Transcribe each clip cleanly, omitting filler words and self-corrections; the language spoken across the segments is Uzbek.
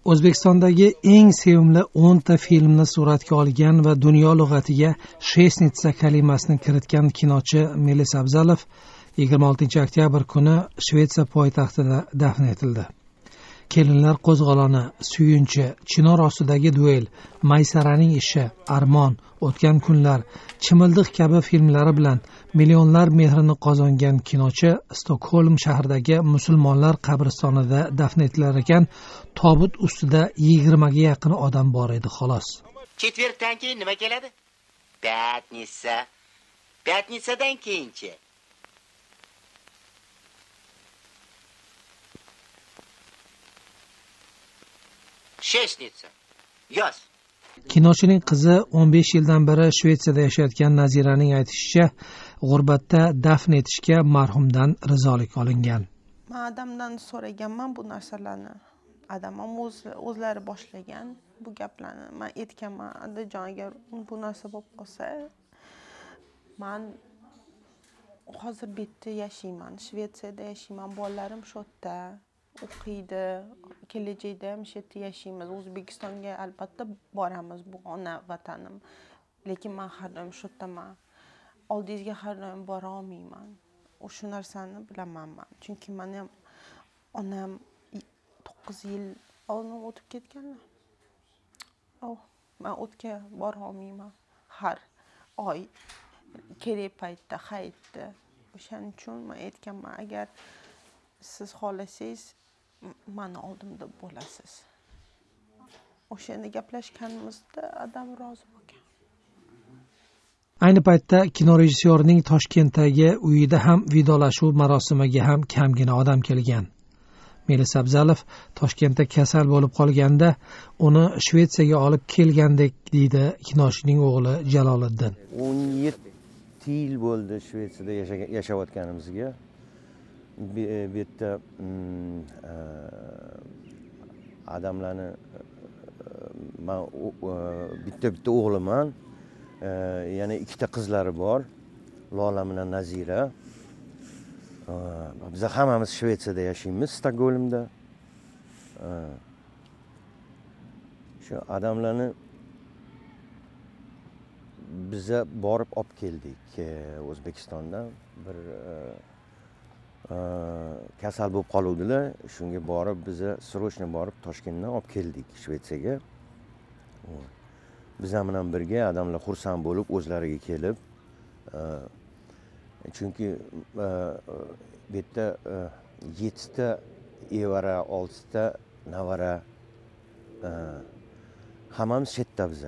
O'zbekistondagi eng sevimli 10 ta filmni suratga olgan va dunyo lug'atiga Shesnitsa kalimasini kiritgan kinochi Melis Abzalov 26 oktyabr kuni Shvetsiya poytaxtida dafn etildi. Kelinlar qo'zg'oloni, Suyunchi, Chinor ostidagi duel, Maysaraning ishi, Armon, O'tgan kunlar, Chimildiq kabi filmlari bilan millionlar mehrini qozongan kinochi Stokgolm shahridagi musulmonlar qabristonida dafn etilar ekan, tobut ustida 20 ga yaqin odam bor edi xolos. Четвертdan keyin nima keladi? Пятница. Пятницаdan keyinchi. Shesnitsa. Yoz. Kinochining qizi 15 yildan beri Shvetsiyada yashayotgan Naziraning aytishicha, g'urbatda dafn etishga marhumdan rizolik olingan. Men odamdan so'raganman bu narsalarni. Odam ham o'zlari boshlagan bu gaplarni. Men aytganman, "Adajon, agar bu narsa bo'lib qolsa, men hozir bu yerda yashayman, Shvetsiyada yashayman, bolalarim shu yerda o'qiydi, kelajakda ham shu yerda yashaymiz. O'zbekistonga albatta boramiz, bu ona vatanim. Lekin men har doim shu yerdaman. Oldingizga har doim bora olmayman. O'sha narsani bilaman men. Chunki men ham onam 9 yil oldin o'tib ketganlar. Men o'tga bora olmayman. Har oy kerak paytda hayitda. O'shaning uchun men aytganman, agar siz xohlasangiz meni oldimda bo'lasiz. O'shanda gaplashganimizda adam rozi bo'lgan. Ayni paytda kino rejissyorning Toshkentdagi uyida ham vidolashuv marosimiga ham kamgina odam kelgan. Melis Abzalov Toshkentda kasal bo'lib qolganda uni Shvetsiyaga olib kelgandek deydi kinochining o'g'li Jaloliddin. 17 yil bo'ldi Shvetsiyada yashayotganimizga. Bu yerda odamlarni men bitta o'g'liman, yana ikkita qizlari bor, Lola bilan Nazira. Biz hammamiz Shvetsiyada yashaymiz, Stokgolmda. Shu odamlarni biz borib olib keldik O'zbekistondan. Bir kasal bo'lib qoluvdilar, shunga borib biz srochno borib Toshkentdan olib keldik Shvetsiyaga. Biz bilan birga odamlar xursand bo'lib o'zlariga kelib, chunki bu yerda 7 ta evara, 6 ta navara, hammamiz chetda biz.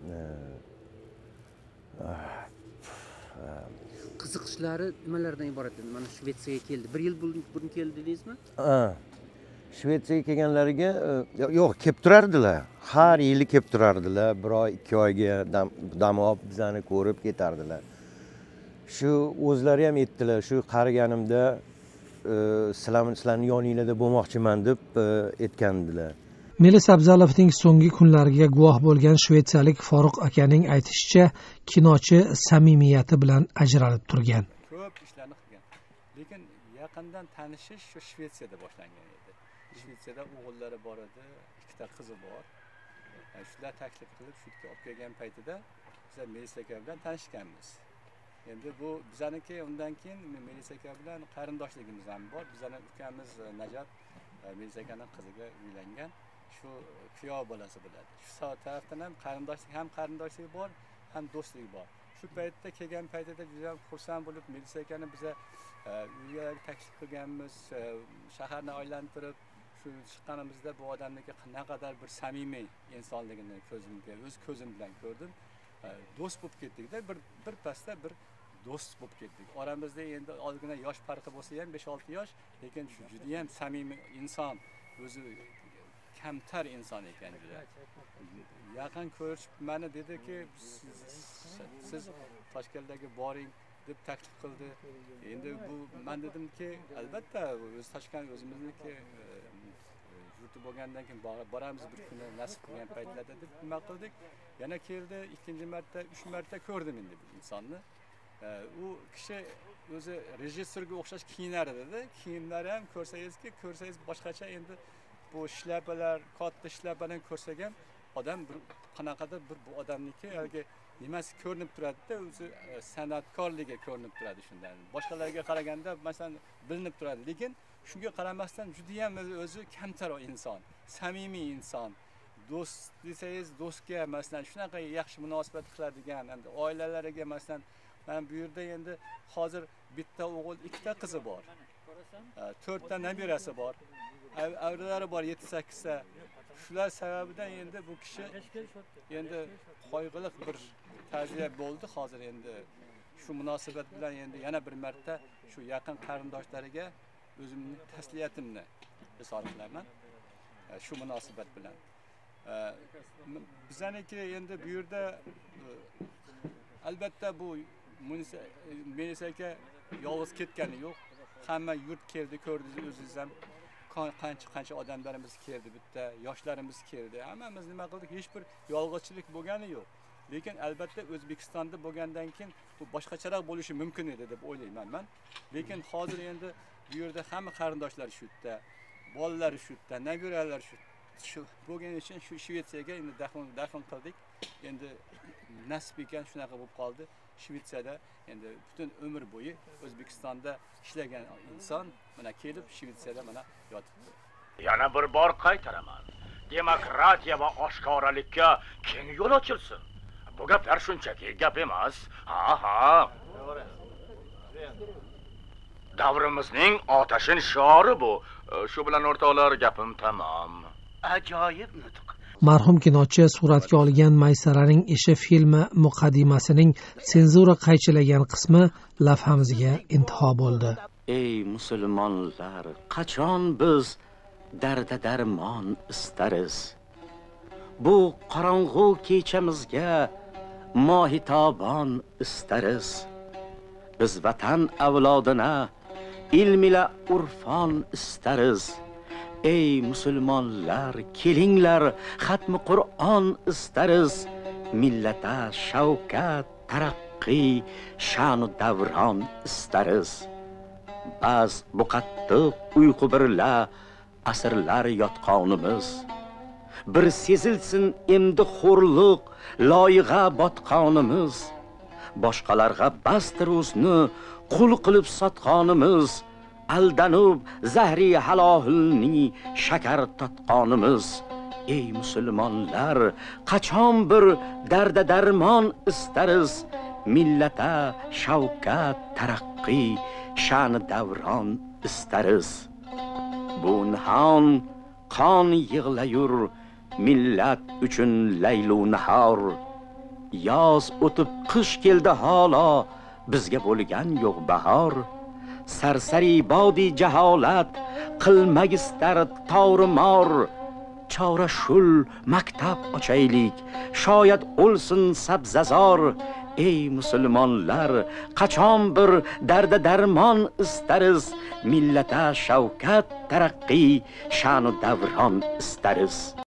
Qiziqishlari nimalardan iborat edi? Mana Shvetsiyaga keldi. 1 yil burun keldi deysizmi? Shvetsiyaga kelganlariga yo'q, kelib turardilar. Har yili kelib turardilar. 1 oy, 2 oyga dam olib bizani ko'rib ketardilar. Shu o'zlari ham aytdilar, shu qariganimda sizlarning yoningizda bo'lmoqchiman deb aytgandilar. Melis Abzalovning so'nggi kunlariga guvoh bo'lgan shvetsiyalik Foruq akaning aytishicha, kinochi samimiyati bilan ajralib turgan. Ko'p ishlarni qilgan. Lekin yaqindan tanishish shu Shvetsiyada boshlangan edi. Shvetsiyada o'g'illari bor edi, 2 ta qizi bor. Shular taklif qilib shu yerga olib kelgan paytida biz Melis aka bilan tanishganmiz. Endi bu bizaniki undan keyin Melis aka bilan qarindoshligimiz ham bor. Bizning ukamiz Najot Melis akaning qiziga uylangan. Shu kuyov bolasi bo'ladi. Shu tarafdan ham qarindoshlik bor, ham do'stlik bor. Shu paytda kelgan paytida juda ham xursand bo'lib Melis akani biza uyga taklif qilganmiz, shaharni aylantirib, shu chiqqanimizda bu odamniki naqadar bir samimiy insonligini o'z ko'zim bilan ko'rdim. Do'st bo'lib ketdik-da, bir pasda bir do'st bo'lib ketdik. Oramizda endi ozgina yosh farqi bo'lsa ham 5-6 yosh, lekin shu juda ham samimiy inson, o'zi kamtar inson ekan juda. Yaqin ko'rishib meni dediki, siz Toshkentdagi boring deb taklif qildi. Endi bu men dedimki, albatta o'z Toshkent o'zimizniki yurti bo'lgandan keyin boramiz bir kuni nasib qilgan paytlarda deb nima qildik. Yana keldi, ikkinchi marta, 3 marta ko'rdim endi bu insonni. U kishi o'zi rejissyorga o'xshash kiyinar edi. Kiyimlari ham ko'rsangiz boshqacha endi bu shlapalar katta shlapalarni ko'rsak ham odam bir qanaqadir bir bu odamniki yoki nimasi ko'rinib turadi-da, o'zi san'atkorligi ko'rinib turadi shundan. Boshqalarga qaraganda masalan bilinib turadi, lekin shunga qaramasdan juda ham o'zi kamtar inson, samimiy inson. Do'st desangiz, do'stga masalan shunaqa yaxshi munosabat qiladigan, hamda oilalariga masalan men bu yerda endi hozir bitta o'g'il, ikkita qizi bor. 4 ta nabirasi bor. Avlodlari bor 7-8 ta. Shular sababidan endi bu kishi endi qo'yg'iliq bir ta'ziya bo'ldi hozir endi. Shu munosabat bilan endi yana bir marta shu yaqin qarindoshlariga o'zimning tasliyatimni izhor qilaman. Shu munosabat bilan. Bizaniki endi bu yerda albatta bu Melisaka yolg'iz ketgani yo'q. Hamma yurt keldi, ko'rdingiz o'zingiz ham. Qancha odamlarimiz keldi, bitta yoshlarimiz keldi. Hammamiz nima qildik? Hech bir yolg'izchilik bo'lgani yo'q. Lekin albatta O'zbekistonda bo'lgandan keyin bu boshqacharoq bo'lishi mumkin edi deb o'ylayman men. Lekin hozir endi bu yerda hamma qarindoshlar shu yerda, bolalar shu yerda, nabiralar shu bo'lgani uchun shu Shvetsiyaga endi dafn qildik. Endi nasib ekan shunaqa bo'lib qoldi. Shvetsiyada endi butun umr bo'yi O'zbekistonda ishlagan inson mana kelib Shvetsiyada mana yotibdi. Yana bir bor qaytaraman. Demokratiya va oshkoralikka keng yo'l ochilsin. Bu gaplar shunchaki gap emas. Ha. Davrimizning otashin shiori bu. Shu bilan o'rtoqlar, gapim tamom. Ajoyib nutq. Marhum kinochi suratga olgan Maysaraning ishi filmi muqaddimasining senzura qaychilagan qismi lavhamizga intiho bo'ldi. Ey musulmonlar, qachon biz darda darmon istariz? Bu qorong'u kechamizga mohitobon istariz. Biz vatan avlodina ilm ila urfon istariz. Ey musulmonlar, kelinglar, xatmi Qur'on istariz. Millata shavkat, taraqqiy, sha'nu davron istariz. Bas bu qattiq uyqu birla asrlar yotqonimiz. Bir sezilsin endi xo'rliq, loyiga botqonimiz. Boshqalarga bastir o'zni qul qilib sotqonimiz. Aldanib zahri halohilni shakar tatqonimiz. Ey musulmonlar, qachon bir darda darmon istariz. Millata shavkat, taraqqiy, sha'ni davron istariz. Bu nihon qon yig'layur millat uchun laylu nahor. Yoz o'tib qish keldi halo, bizga bo'lgan yo'q bahor. Sarsari bodi jaholat qilmagistar tavrimor. Chora shul maktab ochaylik, shoyat o'lsin sabzazor. Ey musulmonlar, qachon bir darda darmon istariz. Millata shavkat, taraqqiy, sha'nu davron istariz.